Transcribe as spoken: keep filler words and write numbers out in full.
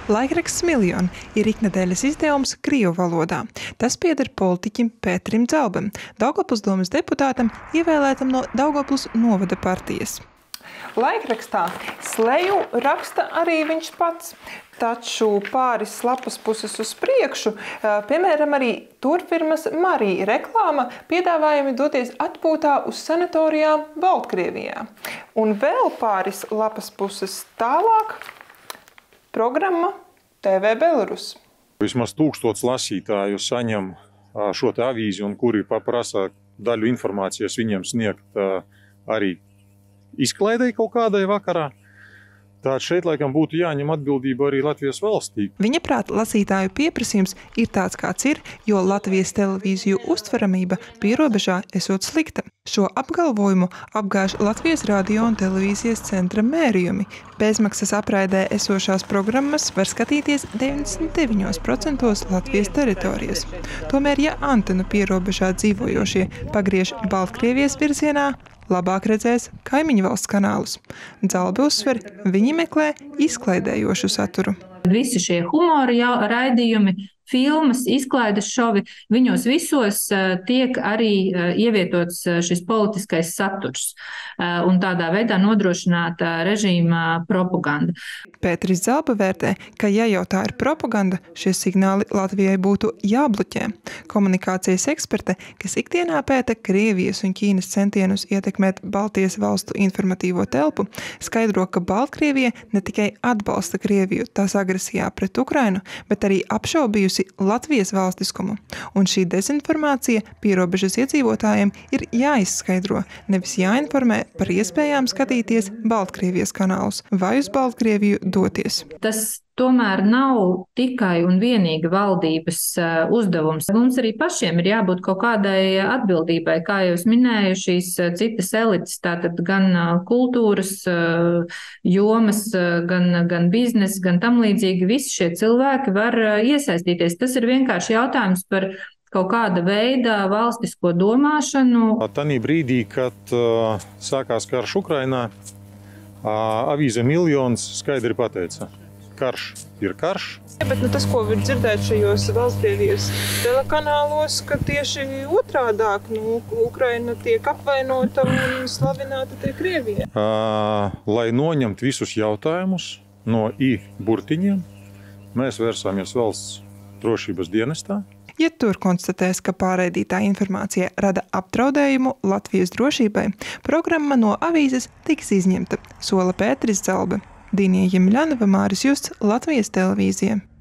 Laikraksts Miljoni ir iknedēļas izdevums krievu valodā. Tas pieder politiķim Pēterim Dzalbam, Daugavpils domes deputātam, ievēlētam no Daugavpils novada partijas. Laikrakstā sleju raksta arī viņš pats, taču pāris lapas puses uz priekšu, piemēram, arī turfirmas Marija reklāma piedāvājumi doties atpūtā uz sanatorijām Baltkrievijā. Un vēl pāris lapas puses tālāk programma T V Belarus. Vismaz tūkstots lasītāju saņem šo te avīzi, un kuri paprasa daļu informācijas viņiem sniegt arī izklaidei kaut kādai vakarā. Tātad šeit laikam būtu jāņem atbildība arī Latvijas valstī. Viņa prāt lasītāju pieprasījums ir tāds, kāds ir, jo Latvijas televīziju uztveramība pierobežā esot slikta. Šo apgalvojumu apgāž Latvijas radio un televīzijas centra mērījumi. Bezmaksas apraidē esošās programmas var skatīties deviņdesmit deviņos procentos Latvijas teritorijas. Tomēr, ja antenu pierobežā dzīvojošie pagriež Baltkrievijas virzienā, labāk redzēs kaimiņu valsts kanālus. Dzalbe uzsver, viņi meklē izklaidējošu saturu. Visi šie humora raidījumi, filmas, izklaides šovi, viņos visos tiek arī ievietots šis politiskais saturs un tādā veidā nodrošināta režīma propaganda. Pēteris Dzalba vērtē, ka ja jau tā ir propaganda, šie signāli Latvijai būtu jābloķē. Komunikācijas eksperte, kas ikdienā pēta Krievijas un Ķīnas centienus ietekmēt Baltijas valstu informatīvo telpu, skaidro, ka Baltkrievija ne tikai atbalsta Krieviju tās agresijā pret Ukrainu, bet arī apšaubījusi Latvijas valstiskumu. Un šī dezinformācija pierobežas iedzīvotājiem ir jāizskaidro, nevis jāinformē par iespējām skatīties Baltkrievijas kanālus vai uz Baltkrieviju doties. Tas tomēr nav tikai un vienīgi valdības uzdevums. Mums arī pašiem ir jābūt kaut kādai atbildībai, kā jau es minēju, šīs citas elites, tātad gan kultūras jomas, gan, gan biznesa, gan tam līdzīgi. Visi šie cilvēki var iesaistīties. Tas ir vienkārši jautājums par kaut kāda veida valstisko domāšanu. Tanī brīdī, kad uh, sākās karš Ukrainā, uh, avīze Miljons skaidri pateica. Karš ir karš. Ja, bet nu, tas, ko var dzirdēt šajos Baltkrievijas telekanālos, ka tieši otrādāk, nu, Ukraina tiek apvainota un slavināta tiek Krievija. Uh, lai noņemt visus jautājumus no I burtiņiem, mēs vērsāmies valsts drošības dienestā. Ja tur konstatēs, ka pārraidītā informācija rada apdraudējumu Latvijas drošībai, programma no avīzes tiks izņemta, sola Pēteris Dzalbe. Dīnija Jemļanova, Māris Justs, Latvijas televīzija.